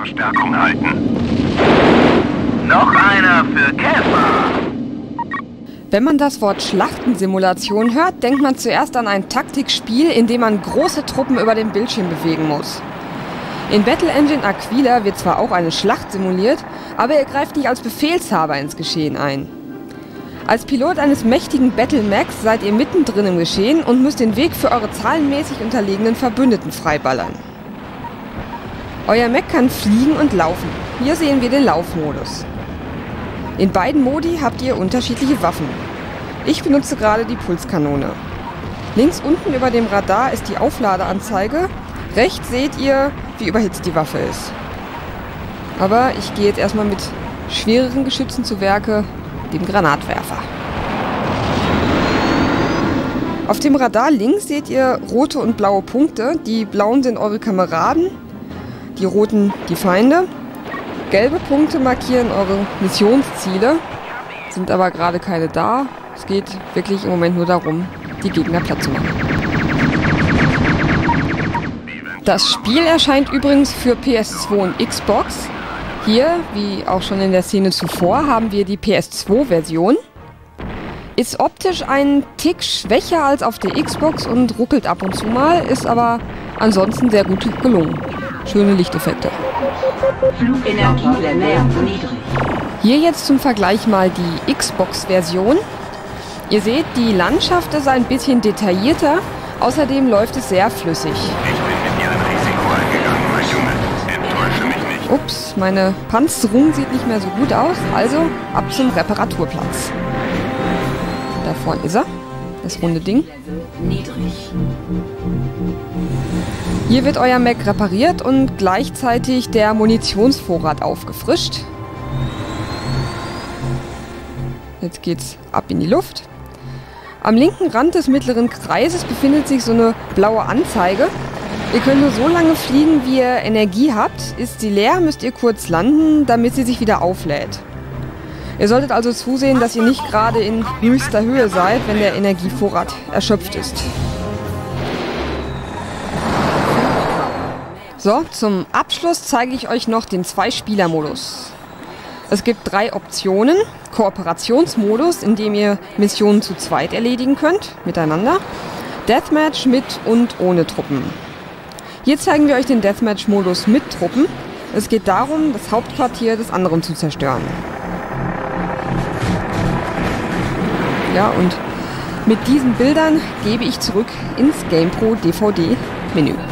Verstärkung halten. Noch einer für Käfer. Wenn man das Wort Schlachtensimulation hört, denkt man zuerst an ein Taktikspiel, in dem man große Truppen über den Bildschirm bewegen muss. In Battle Engine Aquila wird zwar auch eine Schlacht simuliert, aber ihr greift nicht als Befehlshaber ins Geschehen ein. Als Pilot eines mächtigen Battle-Mechs seid ihr mittendrin im Geschehen und müsst den Weg für eure zahlenmäßig unterlegenen Verbündeten freiballern. Euer Mech kann fliegen und laufen. Hier sehen wir den Laufmodus. In beiden Modi habt ihr unterschiedliche Waffen. Ich benutze gerade die Pulskanone. Links unten über dem Radar ist die Aufladeanzeige. Rechts seht ihr, wie überhitzt die Waffe ist. Aber ich gehe jetzt erstmal mit schwereren Geschützen zu Werke, dem Granatwerfer. Auf dem Radar links seht ihr rote und blaue Punkte. Die blauen sind eure Kameraden, die roten die Feinde. Gelbe Punkte markieren eure Missionsziele, sind aber gerade keine da. Es geht wirklich im Moment nur darum, die Gegner platt zu machen. Das Spiel erscheint übrigens für PS2 und Xbox. Hier, wie auch schon in der Szene zuvor, haben wir die PS2-Version. Ist optisch einen Tick schwächer als auf der Xbox und ruckelt ab und zu mal, ist aber ansonsten sehr gut gelungen. Schöne Lichteffekte. Flugenergielevel niedrig. Hier jetzt zum Vergleich mal die Xbox-Version. Ihr seht, die Landschaft ist ein bisschen detaillierter, außerdem läuft es sehr flüssig. Ich bin mit dir ein Risiko eingegangen, mein Junge. Enttäusche mich nicht. Ups, meine Panzerung sieht nicht mehr so gut aus, also ab zum Reparaturplatz. Da vorne ist er, das runde Ding. Niedrig. Hier wird euer Mech repariert und gleichzeitig der Munitionsvorrat aufgefrischt. Jetzt geht's ab in die Luft. Am linken Rand des mittleren Kreises befindet sich so eine blaue Anzeige. Ihr könnt nur so lange fliegen, wie ihr Energie habt. Ist sie leer, müsst ihr kurz landen, damit sie sich wieder auflädt. Ihr solltet also zusehen, dass ihr nicht gerade in höchster Höhe seid, wenn der Energievorrat erschöpft ist. So, zum Abschluss zeige ich euch noch den Zwei-Spieler-Modus. Es gibt 3 Optionen. Kooperationsmodus, in dem ihr Missionen zu zweit erledigen könnt, miteinander. Deathmatch mit und ohne Truppen. Hier zeigen wir euch den Deathmatch-Modus mit Truppen. Es geht darum, das Hauptquartier des anderen zu zerstören. Ja, und mit diesen Bildern gebe ich zurück ins GamePro DVD-Menü.